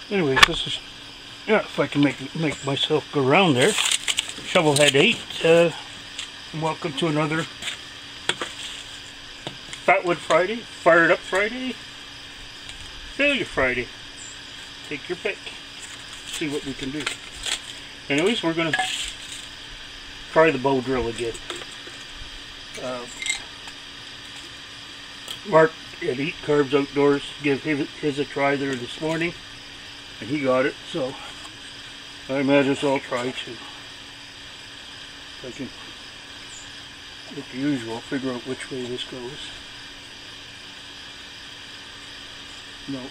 Anyways, this is, yeah, if I can make myself go around there. Shovelhead 8, welcome to another Fatwood Friday, Fired Up Friday, Failure Friday. Take your pick. See what we can do. Anyways, we're going to try the bow drill again. Mark at Eat Carbs Outdoors gave his a try there this morning, and he got it, so I might as well try too. If I can, like usual, figure out which way this goes. No.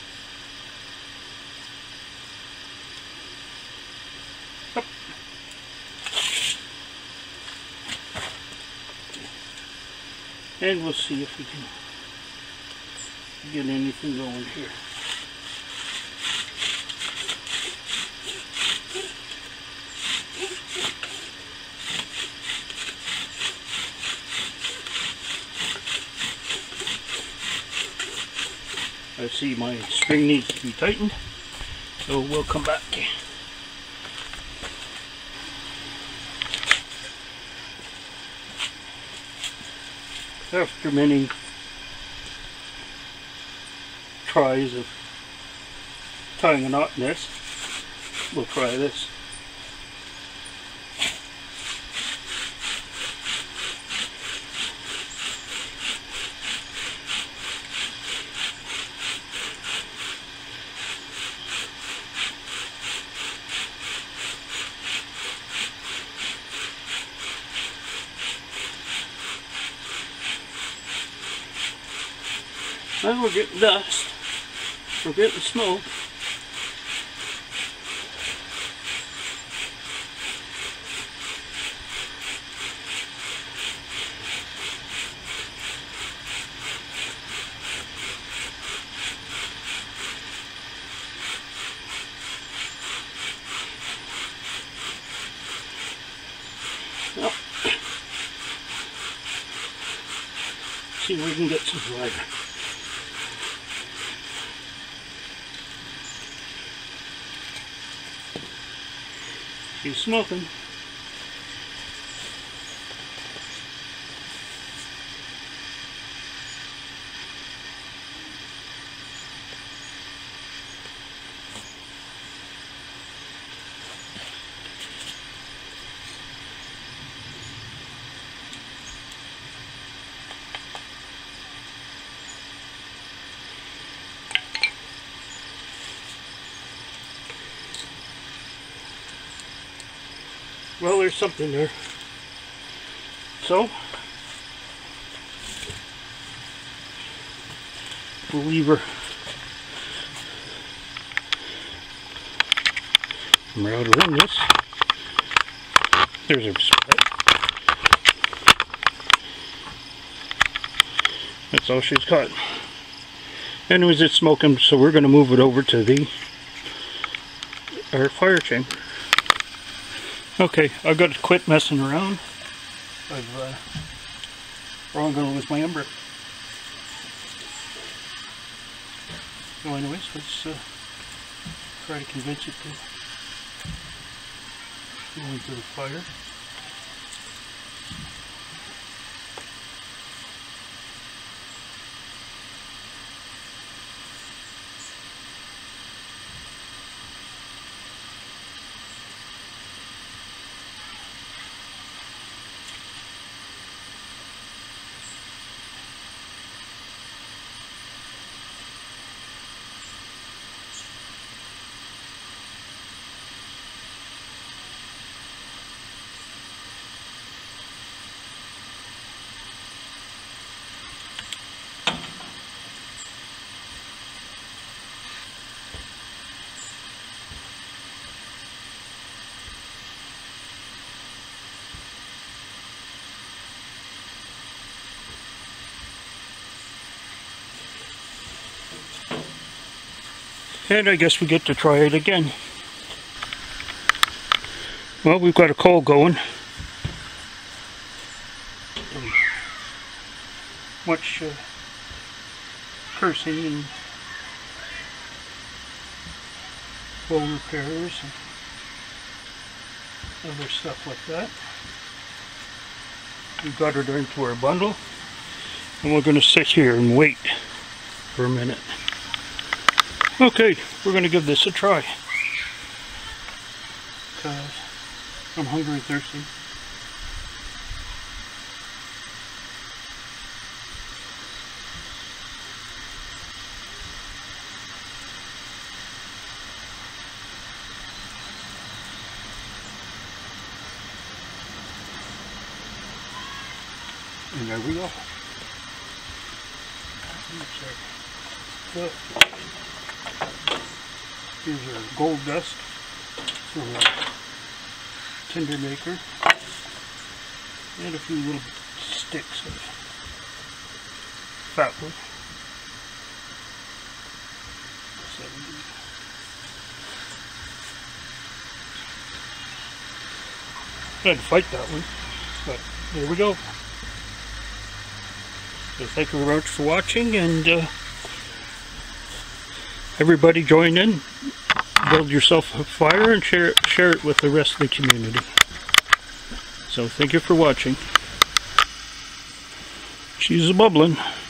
Up. And we'll see if we can get anything going here. I see my string needs to be tightened, so we'll come back. After many tries of tying a knot in this, we'll try this. Well, we're getting dust. We're getting smoke. Well, see if we can get some lighter. She's smoking. Well, there's something there. So, we'll leave her out in this. There's her split. That's all she's caught. Anyways, it's smoking, so we're going to move it over to our fire chamber. Okay, I've got to quit messing around. Or I'm going to lose my ember. So anyways, let's try to convince it to go into the fire. And I guess we get to try it again. Well, we've got a coal going. Much cursing and full repairs and other stuff like that. We got it into our bundle, and we're going to sit here and wait for a minute. Okay, we're going to give this a try, because I'm hungry and thirsty. And there we go. Here's our gold dust from our tinder maker, and a few little sticks of Fatwood. I had to fight that one, but there we go. So thank you very much for watching, and everybody join in, build yourself a fire, and share it with the rest of the community. So thank you for watching. She's a bubbling.